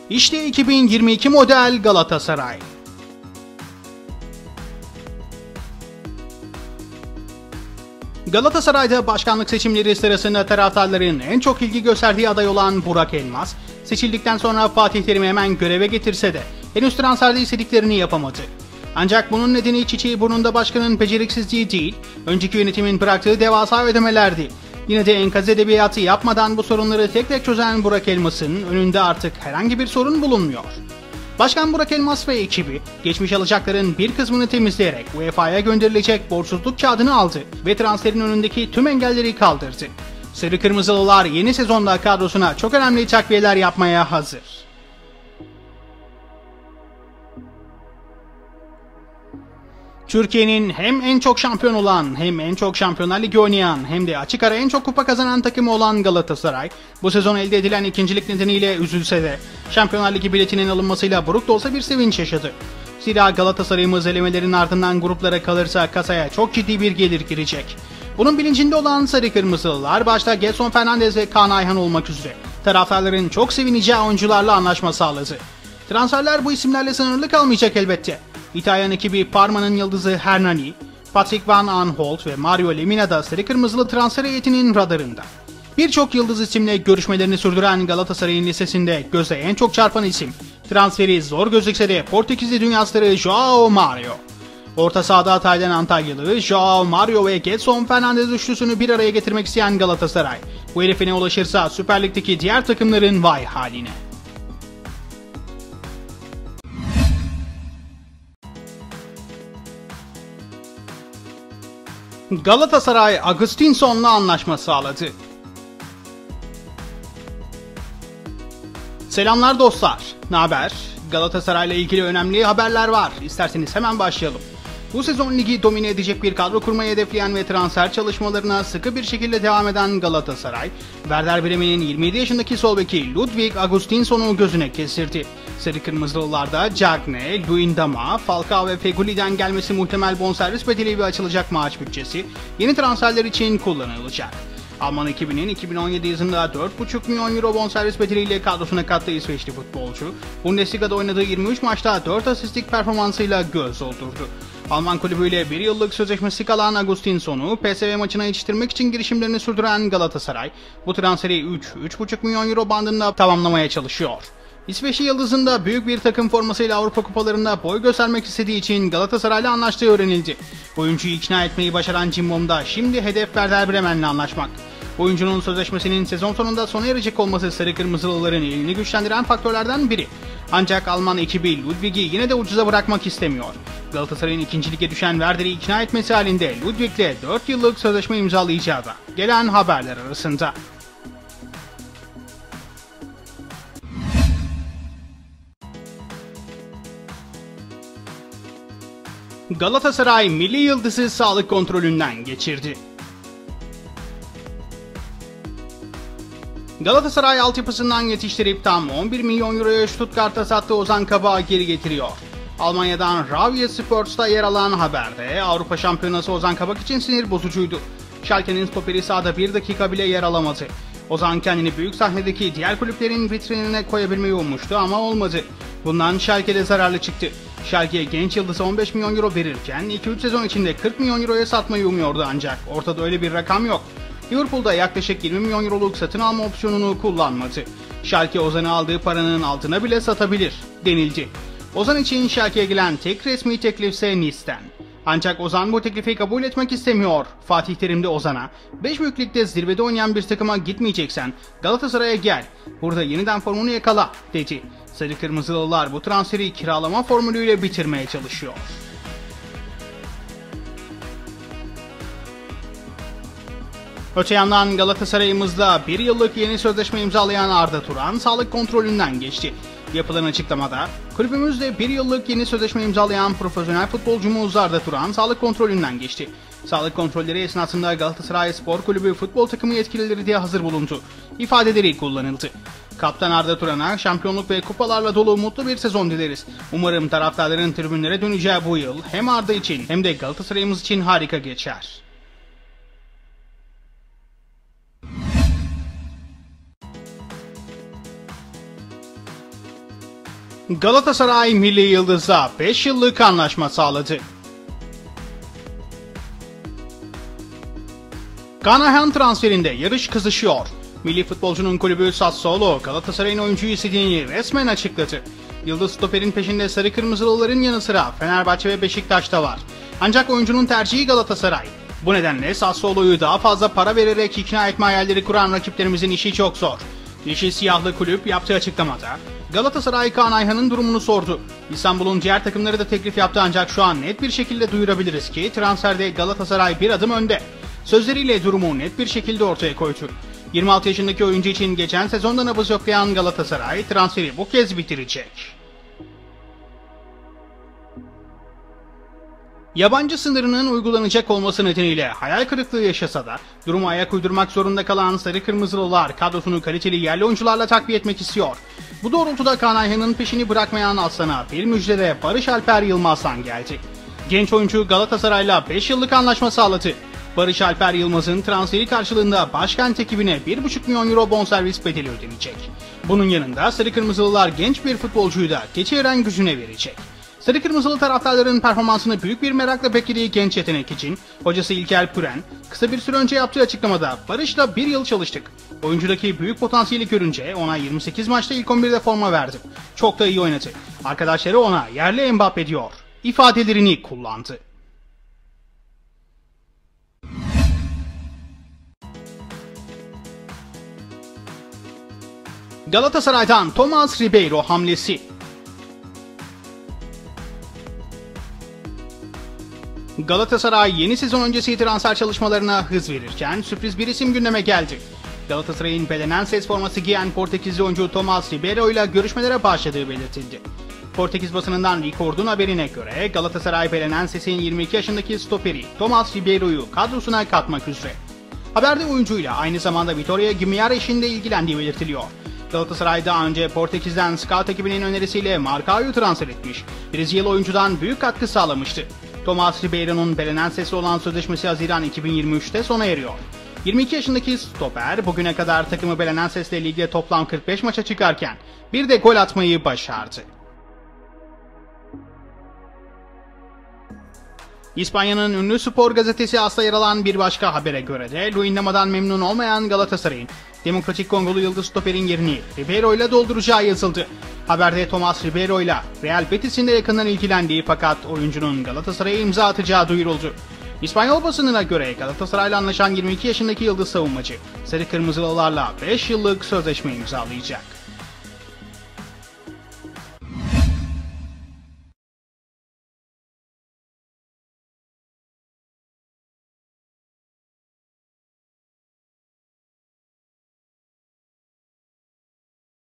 İşte 2022 model Galatasaray. Galatasaray'da başkanlık seçimleri sırasında taraftarların en çok ilgi gösterdiği aday olan Burak Elmas, seçildikten sonra Fatih Terim'i hemen göreve getirse de henüz transferde istediklerini yapamadı. Ancak bunun nedeni çiçeği burnunda başkanın beceriksizliği değil, önceki yönetimin bıraktığı devasa ödemelerdi. Yine de enkaz edebiyatı yapmadan bu sorunları tek tek çözen Burak Elmas'ın önünde artık herhangi bir sorun bulunmuyor. Başkan Burak Elmas ve ekibi, geçmiş alacakların bir kısmını temizleyerek UEFA'ya gönderilecek borçsuzluk kağıdını aldı ve transferin önündeki tüm engelleri kaldırdı. Sarı Kırmızılılar yeni sezonda kadrosuna çok önemli takviyeler yapmaya hazır. Türkiye'nin hem en çok şampiyon olan, hem en çok Şampiyonlar Ligi oynayan, hem de açık ara en çok kupa kazanan takımı olan Galatasaray, bu sezon elde edilen ikincilik nedeniyle üzülse de Şampiyonlar Ligi biletinin alınmasıyla buruk da olsa bir sevinç yaşadı. Zira Galatasaray'ımız elemelerin ardından gruplara kalırsa kasaya çok ciddi bir gelir girecek. Bunun bilincinde olan Sarı Kırmızılılar başta Gedson Fernandes ve Kaan Ayhan olmak üzere taraftarların çok sevineceği oyuncularla anlaşma sağladı. Transferler bu isimlerle sınırlı kalmayacak elbette. İtalyan ekibi Parma'nın yıldızı Hernani, Patrick Van Aanholt ve Mario Lemina da Sarı Kırmızılı transfer heyetinin radarında. Birçok yıldız isimle görüşmelerini sürdüren Galatasaray'ın listesinde göze en çok çarpan isim, transferi zor gözükse de Portekizli dünya starı Joao Mario. Orta sahada Taylan Antalyalı, Joao Mario ve Gedson Fernandes üçlüsünü bir araya getirmek isteyen Galatasaray, bu hedefine ulaşırsa Süper Lig'deki diğer takımların vay haline. Galatasaray Agustinson'la anlaşma sağladı. Selamlar dostlar, naber? Galatasaray'la ilgili önemli haberler var. İsterseniz hemen başlayalım. Bu sezon ligi domine edecek bir kadro kurmayı hedefleyen ve transfer çalışmalarına sıkı bir şekilde devam eden Galatasaray, Werder Bremen'in 27 yaşındaki sol beki Ludwig Augustinson'u gözüne kestirdi. Sarı Kırmızılılarda Cagne, Luyendama, Falcao ve Feguli'den gelmesi muhtemel bonservis bedeli ve açılacak maaş bütçesi yeni transferler için kullanılacak. Alman ekibinin 2017 yılında 4,5 milyon euro bonservis bedeliyle kadrosuna kattığı İsveçli futbolcu, Bundesliga'da oynadığı 23 maçta 4 asistlik performansıyla göz doldurdu. Alman kulübüyle bir yıllık sözleşmesi kalan Augustinson'u PSV maçına yetiştirmek için girişimlerini sürdüren Galatasaray, bu transferi 3-3,5 milyon euro bandında tamamlamaya çalışıyor. İsveçli yıldızın da büyük bir takım formasıyla Avrupa kupalarında boy göstermek istediği için Galatasaray'la anlaştığı öğrenildi. Oyuncuyu ikna etmeyi başaran Cimbom'da şimdi hedef Werder Bremen'le anlaşmak. Oyuncunun sözleşmesinin sezon sonunda sona erecek olması Sarı Kırmızılıların elini güçlendiren faktörlerden biri. Ancak Alman ekibi Ludwig'i yine de ucuza bırakmak istemiyor. Galatasaray'ın 2. lige düşen Werder'i ikna etmesi halinde Ludwig'le 4 yıllık sözleşme imzalayacağı da gelen haberler arasında. Galatasaray milli yıldızı sağlık kontrolünden geçirdi. Galatasaray altyapısından yetiştirip tam 11 milyon euroya Stuttgart'a sattığı Ozan Kabak'ı geri getiriyor. Almanya'dan Ravia Sports'ta yer alan haberde Avrupa Şampiyonası Ozan Kabak için sinir bozucuydu. Schalke'nin stoperi sahada bir dakika bile yer alamadı. Ozan kendini büyük sahnedeki diğer kulüplerin vitrinine koyabilmeyi ummuştu ama olmadı. Bundan Schalke'de zararlı çıktı. Schalke genç yıldızı 15 milyon euro verirken 2-3 sezon içinde 40 milyon euroya satmayı umuyordu ancak ortada öyle bir rakam yok. Liverpool'da yaklaşık 20 milyon euroluk satın alma opsiyonunu kullanmadı. Schalke Ozan'ı aldığı paranın altına bile satabilir denildi. Ozan için Schalke'ye gelen tek resmi teklifse Nice'ten. Ancak Ozan bu teklifi kabul etmek istemiyor. Fatih Terim de Ozan'a, 5 büyük ligde zirvede oynayan bir takıma gitmeyeceksen Galatasaray'a gel, burada yeniden formunu yakala dedi. Sarı Kırmızılılar bu transferi kiralama formülüyle bitirmeye çalışıyor. Öte yandan Galatasaray'ımızda bir yıllık yeni sözleşme imzalayan Arda Turan sağlık kontrolünden geçti. Yapılan açıklamada, kulübümüzde bir yıllık yeni sözleşme imzalayan profesyonel futbolcumuz Arda Turan sağlık kontrolünden geçti. Sağlık kontrolleri esnasında Galatasaray Spor Kulübü futbol takımı yetkilileri de hazır bulundu. İfadeleri kullanıldı. Kaptan Arda Turan'a şampiyonluk ve kupalarla dolu mutlu bir sezon dileriz. Umarım taraftarların tribünlere döneceği bu yıl hem Arda için hem de Galatasaray'ımız için harika geçer. Galatasaray milli yıldızla 5 yıllık anlaşma sağladı. Kaan Ayhan transferinde yarış kızışıyor. Milli futbolcunun kulübü Sassuolo, Galatasaray'ın oyuncuyu istediğini resmen açıkladı. Yıldız stoperin peşinde sarı kırmızılıların yanı sıra Fenerbahçe ve Beşiktaş'ta var. Ancak oyuncunun tercihi Galatasaray. Bu nedenle Sassuolo'yu daha fazla para vererek ikna etme hayalleri kuran rakiplerimizin işi çok zor. Yeşil siyahlı kulüp yaptığı açıklamada Galatasaray Kaan Ayhan'ın durumunu sordu. İstanbul'un diğer takımları da teklif yaptı ancak şu an net bir şekilde duyurabiliriz ki transferde Galatasaray bir adım önde. Sözleriyle durumu net bir şekilde ortaya koydu. 26 yaşındaki oyuncu için geçen sezonda nabız yoklayan Galatasaray transferi bu kez bitirecek. Yabancı sınırının uygulanacak olması nedeniyle hayal kırıklığı yaşasa da duruma ayak uydurmak zorunda kalan Sarı Kırmızılılar kadrosunu kaliteli yerli oyuncularla takviye etmek istiyor. Bu doğrultuda Kaan Ayhan'ın peşini bırakmayan Aslan'a bir müjdede Barış Alper Yılmaz'dan geldi. Genç oyuncu Galatasaray'la 5 yıllık anlaşma sağladı. Barış Alper Yılmaz'ın transferi karşılığında Başkent ekibine 1,5 milyon euro bonservis bedeli ödenecek. Bunun yanında Sarı Kırmızılılar genç bir futbolcuyu da Keçiören Gücü'ne verecek. Sarı Kırmızılı taraftarların performansını büyük bir merakla beklediği genç yetenek için hocası İlker Püren kısa bir süre önce yaptığı açıklamada Barış'la 1 yıl çalıştık. Oyuncudaki büyük potansiyeli görünce ona 28 maçta ilk 11'de forma verdim. Çok da iyi oynadı. Arkadaşları ona yerli Mbappe diyor ifadelerini kullandı. Galatasaray'dan Thomas Ribeiro hamlesi. Galatasaray yeni sezon öncesi transfer çalışmalarına hız verirken sürpriz bir isim gündeme geldi. Galatasaray'ın Belenenses forması giyen Portekizli oyuncu Thomas Ribeiro ile görüşmelere başladığı belirtildi. Portekiz basınından Record'un haberine göre Galatasaray Belenenses'in 22 yaşındaki stoperi Thomas Ribeiro'yu kadrosuna katmak üzere. Haberde oyuncuyla aynı zamanda Vitória Guimarães'in de ilgilendiği belirtiliyor. Galatasaray daha önce Portekiz'den scout ekibinin önerisiyle Marcao'yu transfer etmiş. Brezilyalı oyuncudan büyük katkı sağlamıştı. Thomas Ribeiro'nun Belenenses'le olan sözleşmesi Haziran 2023'te sona eriyor. 22 yaşındaki stoper bugüne kadar takımı Belenenses'le ligde toplam 45 maça çıkarken bir de gol atmayı başardı. İspanya'nın ünlü spor gazetesi AS'ta yer alan bir başka habere göre de Luyendama'dan memnun olmayan Galatasaray'ın Demokratik Kongolu yıldız stoperin yerini Ribeiro ile dolduracağı yazıldı. Haberde Thomas Ribeiro ile Real Betis'in de yakından ilgilendiği fakat oyuncunun Galatasaray'a imza atacağı duyuruldu. İspanyol basınına göre Galatasaray'la anlaşan 22 yaşındaki yıldız savunmacı Sarı Kırmızılılarla 5 yıllık sözleşme imzalayacak.